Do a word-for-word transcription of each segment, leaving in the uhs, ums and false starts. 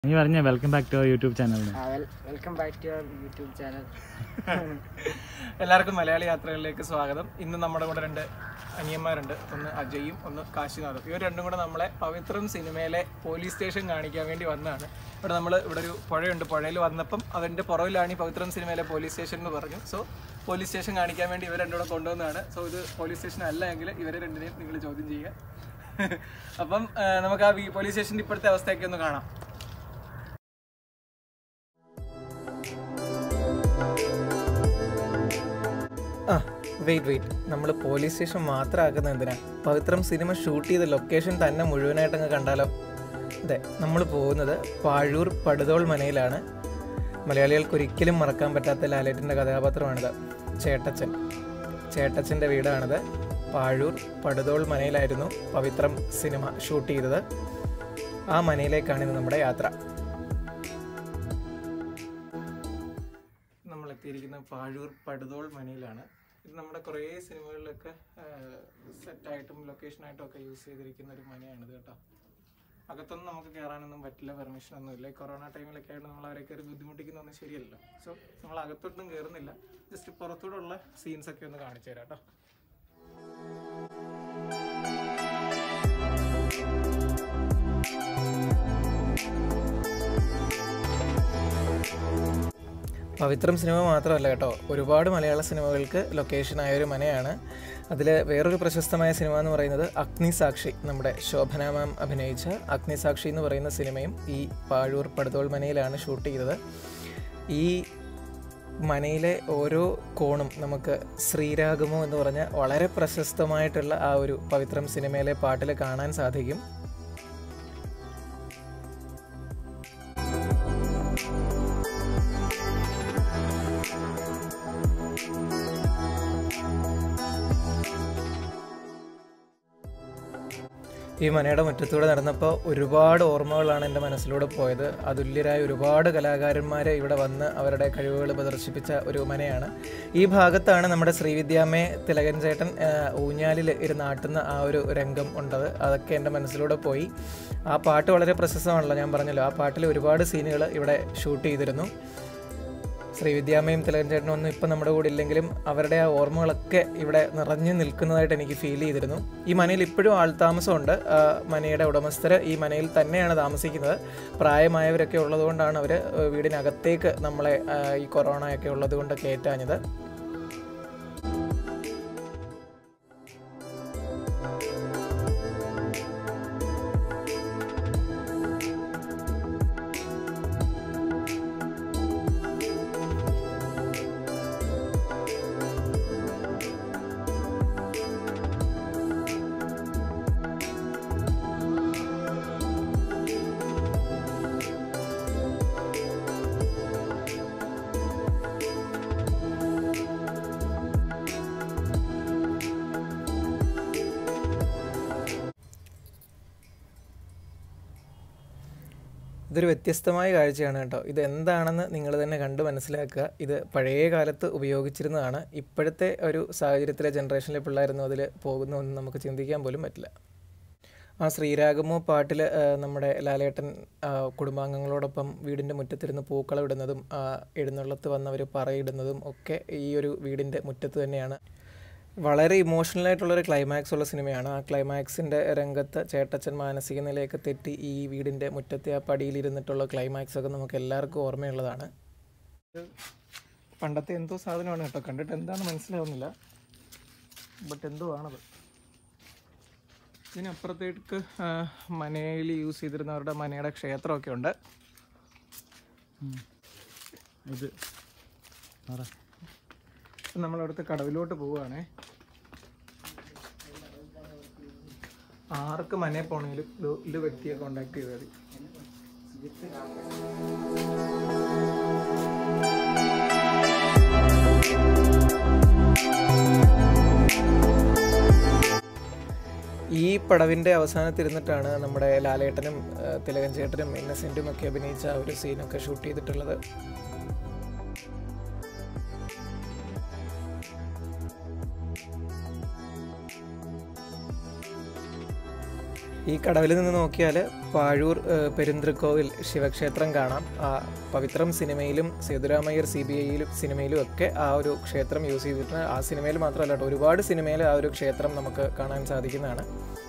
Welcome back to our YouTube channel. Uh, well, welcome back to our YouTube channel. എല്ലാവർക്കും മലയാളി യാത്രകളിലേക്ക് സ്വാഗതം. ഇന്ന് നമ്മുടെ കൂടെ രണ്ട് അനിയന്മാരുണ്ട്. ഒന്ന് അജയും ഒന്ന് കാശിനാഥും. ഇവർ രണ്ടും കൂടെ നമ്മളെ പവിത്രം സിനിമയിലെ പോലീസ് സ്റ്റേഷൻ കാണിക്കാൻ വേണ്ടി വന്നതാണ്. ഇവിടെ നമ്മൾ ഇവിടെ ഒരു പുഴയുണ്ട്. പുഴയിൽ വന്നപ്പം അതിൻ്റെ പുറകിലാണ് ഈ പവിത്രം സിനിമയിലെ പോലീസ് സ്റ്റേഷൻ എന്ന് പറഞ്ഞു. സോ പോലീസ് സ്റ്റേഷൻ കാണിക്കാൻ വേണ്ടി ഇവർ രണ്ടും കൂടെ കൊണ്ടുവന്നതാണ്. സോ ഇത് പോലീസ് സ്റ്റേഷൻ അല്ല എങ്കിൽ ഇവരെ രണ്ടിനെയും നിങ്ങൾ ചോദ്യം ചെയ്യുക. അപ്പം നമുക്ക് ആ പോലീസ് സ്റ്റേഷൻ്റെ ഇപ്പോഴത്തെ അവസ്ഥയൊക്കെ ഒന്ന് കാണാം. ആ വെയിറ്റ് വെയിറ്റ് നമ്മൾ പോലീസ് സ്റ്റേഷൻ മാത്രം ആക്കുന്നത് എന്തിനാ? പവിത്രം സിനിമ ഷൂട്ട് ചെയ്ത ലൊക്കേഷൻ തന്നെ മുഴുവനായിട്ടങ്ങ് കണ്ടാലോ? അതെ, നമ്മൾ പോകുന്നത് പാഴൂർ പടുതോൾ മനയിലാണ്. മലയാളികൾക്ക് ഒരിക്കലും മറക്കാൻ പറ്റാത്ത ലാലേട്ടൻ്റെ കഥാപാത്രമാണിത്. ചേട്ടച്ചൻ ചേട്ടച്ചൻ്റെ വീടാണിത്. പാഴൂർ പടുതോൾ മനയിലായിരുന്നു പവിത്രം സിനിമ ഷൂട്ട് ചെയ്തത്. ആ മനയിലേക്കാണ് ഇന്ന് നമ്മുടെ യാത്ര. നമ്മൾ എത്തിയിരിക്കുന്ന പാഴൂർ പടുതോൾ മനയിലാണ്. ഇത് നമ്മുടെ കുറേ സിനിമകളിലൊക്കെ സെറ്റായിട്ടും ലൊക്കേഷനായിട്ടും ഒക്കെ യൂസ് ചെയ്തിരിക്കുന്ന ഒരു മനയാണിത് കേട്ടോ. അകത്തൊന്നും നമുക്ക് കയറാനൊന്നും പറ്റില്ല, പെർമിഷനൊന്നും ഇല്ല. കൊറോണ ടൈമിലൊക്കെ ആയിട്ട് നമ്മൾ അവരെ കയറി ബുദ്ധിമുട്ടിക്കുന്നൊന്നും ശരിയല്ലല്ലോ. സോ നമ്മൾ അകത്തോട്ടും കയറുന്നില്ല, ജസ്റ്റ് പുറത്തൂടെ ഉള്ള സീൻസൊക്കെ ഒന്ന് കാണിച്ചു തരാം കേട്ടോ. പവിത്രം സിനിമ മാത്രമല്ല കേട്ടോ, ഒരുപാട് മലയാള സിനിമകൾക്ക് ലൊക്കേഷനായ ഒരു മനയാണ്. അതിൽ വേറൊരു പ്രശസ്തമായ സിനിമ എന്ന് പറയുന്നത് അഗ്നിസാക്ഷി. നമ്മുടെ ശോഭന മാം അഭിനയിച്ച അഗ്നിസാക്ഷി എന്ന് പറയുന്ന സിനിമയും ഈ പാഴൂർ പടുതോൾ മനയിലാണ് ഷൂട്ട് ചെയ്തത്. ഈ മനയിലെ ഓരോ കോണും നമുക്ക് ശ്രീരാഗമോ എന്ന് പറഞ്ഞ വളരെ പ്രശസ്തമായിട്ടുള്ള ആ ഒരു പവിത്രം സിനിമയിലെ പാട്ടിൽ കാണാൻ സാധിക്കും. ഈ മനയുടെ മുറ്റത്തൂടെ നടന്നപ്പോൾ ഒരുപാട് ഓർമ്മകളാണ് എൻ്റെ മനസ്സിലൂടെ പോയത്. അതുല്യരായ ഒരുപാട് കലാകാരന്മാർ ഇവിടെ വന്ന് അവരുടെ കഴിവുകൾ പ്രദർശിപ്പിച്ച ഒരു മനയാണ്. ഈ ഭാഗത്താണ് നമ്മുടെ ശ്രീവിദ്യാമ്മയെ തിലകൻ ചേട്ടൻ ഊഞ്ഞാലിൽ ഇരുന്നാട്ടുന്ന ആ ഒരു രംഗം ഉണ്ടത്. അതൊക്കെ എൻ്റെ മനസ്സിലൂടെ പോയി. ആ പാട്ട് വളരെ പ്രശസ്തമാണല്ലോ, ഞാൻ പറഞ്ഞല്ലോ. ആ പാട്ടിൽ ഒരുപാട് സീനുകൾ ഇവിടെ ഷൂട്ട് ചെയ്തിരുന്നു. ശ്രീവിദ്യാമ്മയും തിലകൻ ചേട്ടനും ഒന്നും ഇപ്പം നമ്മുടെ കൂടെ ഇല്ലെങ്കിലും അവരുടെ ആ ഓർമ്മകളൊക്കെ ഇവിടെ നിറഞ്ഞു നിൽക്കുന്നതായിട്ട് എനിക്ക് ഫീൽ ചെയ്തിരുന്നു. ഈ മനയിൽ ഇപ്പോഴും ആൾതാമസമുണ്ട്. മനയുടെ ഉടമസ്ഥർ ഈ മനയിൽ തന്നെയാണ് താമസിക്കുന്നത്. പ്രായമായവരൊക്കെ ഉള്ളതുകൊണ്ടാണ് അവർ വീടിനകത്തേക്ക് നമ്മളെ ഈ കൊറോണയൊക്കെ ഉള്ളത് കൊണ്ട് കയറ്റാഞ്ഞത്. ഇതൊരു വ്യത്യസ്തമായ കാഴ്ചയാണ് കേട്ടോ. ഇത് എന്താണെന്ന് നിങ്ങൾ തന്നെ കണ്ട് മനസ്സിലാക്കുക. ഇത് പഴയ കാലത്ത് ഉപയോഗിച്ചിരുന്നതാണ്. ഇപ്പോഴത്തെ ഒരു സാഹചര്യത്തിലെ ജനറേഷനിലെ പിള്ളേരൊന്നും അതിൽ പോകുന്നൊന്നും നമുക്ക് ചിന്തിക്കാൻ പോലും പറ്റില്ല. ആ ശ്രീരാഗമോ പാട്ടിൽ നമ്മുടെ ലാലേട്ടൻ കുടുംബാംഗങ്ങളോടൊപ്പം വീടിൻ്റെ മുറ്റത്തിരുന്ന് പൂക്കളം ഇടുന്നതും എഴുന്നള്ളത്ത് വന്നവർ പറയിടുന്നതും ഒക്കെ ഈ ഒരു വീടിൻ്റെ മുറ്റത്ത് തന്നെയാണ്. വളരെ ഇമോഷണലായിട്ടുള്ളൊരു ക്ലൈമാക്സ് ഉള്ള സിനിമയാണ്. ആ ക്ലൈമാക്സിൻ്റെ രംഗത്ത് ചേട്ടച്ചൻ മാനസിക നിലയൊക്കെ തെറ്റി ഈ വീടിൻ്റെ മുറ്റത്തെ ആ പടിയിലിരുന്നിട്ടുള്ള ക്ലൈമാക്സ് ഒക്കെ നമുക്ക് എല്ലാവർക്കും ഓർമ്മയുള്ളതാണ്. പണ്ടത്തെ എന്തോ സാധനമാണ് കേട്ടോ, കണ്ടിട്ട് എന്താണെന്ന് മനസ്സിലാവുന്നില്ല, ബട്ട് എന്തോ ആണത്. ഇതിനപ്പുറത്തേക്ക് മനയിൽ യൂസ് ചെയ്തിരുന്നവരുടെ മനയുടെ ക്ഷേത്രമൊക്കെ ഉണ്ട്. ഇത് നമ്മളവിടുത്തെ കടവിലോട്ട് പോവുകയാണേ. ആർക്ക് മനയിൽ പോകണമെങ്കിലും ഇത് വ്യക്തിയെ കോണ്ടാക്ട് ചെയ്താൽ മതി. ഈ പടവിൻ്റെ അവസാനത്തിരുന്നിട്ടാണ് നമ്മുടെ ലാലേട്ടനും തിലകൻ ചേട്ടനും ഇന്നസെൻറ്റും ഒക്കെ അഭിനയിച്ച ആ ഒരു സീനൊക്കെ ഷൂട്ട് ചെയ്തിട്ടുള്ളത്. ഈ കടവിൽ നിന്ന് നോക്കിയാൽ പാഴൂർ പെരുന്തൃക്കോവിൽ ശിവക്ഷേത്രം കാണാം. പവിത്രം സിനിമയിലും സേതുരാമയ്യർ സി ബി ഐയിലും സിനിമയിലും ഒക്കെ ആ ഒരു ക്ഷേത്രം യൂസ് ചെയ്തിട്ടുണ്ട്. ആ സിനിമയിൽ മാത്രമല്ല കേട്ടോ, ഒരുപാട് സിനിമയിൽ ആ ഒരു ക്ഷേത്രം നമുക്ക് കാണാൻ സാധിക്കുന്നതാണ്.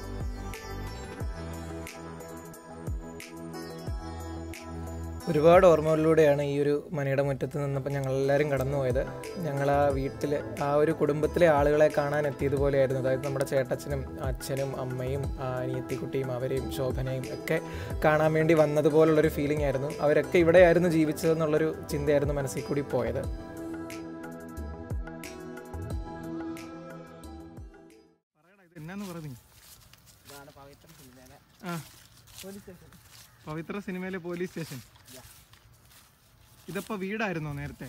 ഒരുപാട് ഓർമ്മകളിലൂടെയാണ് ഈ ഒരു മനയുടെ മുറ്റത്ത് നിന്നപ്പോൾ ഞങ്ങളെല്ലാവരും കടന്നുപോയത്. ഞങ്ങൾ ആ വീട്ടിൽ ആ ഒരു കുടുംബത്തിലെ ആളുകളെ കാണാൻ എത്തിയതുപോലെയായിരുന്നു. അതായത് നമ്മുടെ ചേട്ടച്ചനും അച്ഛനും അമ്മയും അനിയത്തിക്കുട്ടിയും അവരെയും ശോഭനയും ഒക്കെ കാണാൻ വേണ്ടി വന്നതുപോലുള്ളൊരു ഫീലിംഗ് ആയിരുന്നു. അവരൊക്കെ ഇവിടെയായിരുന്നു ജീവിച്ചതെന്നുള്ളൊരു ചിന്തയായിരുന്നു മനസ്സിൽ കൂടി പോയത്. പവിത്ര സിനിമയിലെ പോലീസ് സ്റ്റേഷൻ ഇതിപ്പോ വീടായിരുന്നോ നേരത്തെ?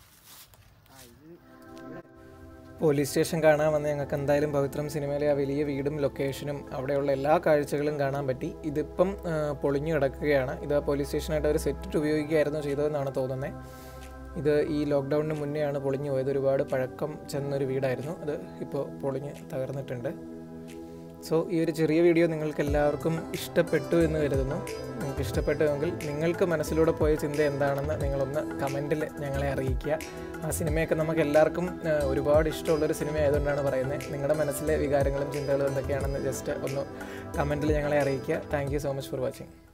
പോലീസ് സ്റ്റേഷൻ കാണാൻ വന്ന് ഞങ്ങൾക്ക് എന്തായാലും പവിത്രം സിനിമയിലെ ആ വലിയ വീടും ലൊക്കേഷനും അവിടെയുള്ള എല്ലാ കാഴ്ചകളും കാണാൻ പറ്റി. ഇതിപ്പം പൊളിഞ്ഞു കിടക്കുകയാണ്. ഇത് പോലീസ് സ്റ്റേഷനായിട്ട് അവർ സെറ്റിട്ട് ഉപയോഗിക്കുകയായിരുന്നു ചെയ്തതെന്നാണ് തോന്നുന്നത്. ഇത് ഈ ലോക്ക്ഡൗണിന് മുന്നെയാണ് പൊളിഞ്ഞു പോയത്. ഒരുപാട് പഴക്കം ചെന്നൊരു വീടായിരുന്നു. അത് ഇപ്പോൾ പൊളിഞ്ഞ് തകർന്നിട്ടുണ്ട്. സോ ഈ ഒരു ചെറിയ വീഡിയോ നിങ്ങൾക്ക് എല്ലാവർക്കും ഇഷ്ടപ്പെട്ടു എന്ന് കരുതുന്നു. നിങ്ങൾക്ക് ഇഷ്ടപ്പെട്ടുവെങ്കിൽ നിങ്ങൾക്ക് മനസ്സിലൂടെ പോയ ചിന്ത എന്താണെന്ന് നിങ്ങളൊന്ന് കമൻറ്റിൽ ഞങ്ങളെ അറിയിക്കുക. ആ സിനിമയൊക്കെ നമുക്ക് എല്ലാവർക്കും ഒരുപാട് ഇഷ്ടമുള്ളൊരു സിനിമ ആയതുകൊണ്ടാണ് പറയുന്നത്. നിങ്ങളുടെ മനസ്സിലെ വികാരങ്ങളും ചിന്തകളും എന്തൊക്കെയാണെന്ന് ജസ്റ്റ് ഒന്ന് കമൻറ്റിൽ ഞങ്ങളെ അറിയിക്കുക. Thank you so much for watching.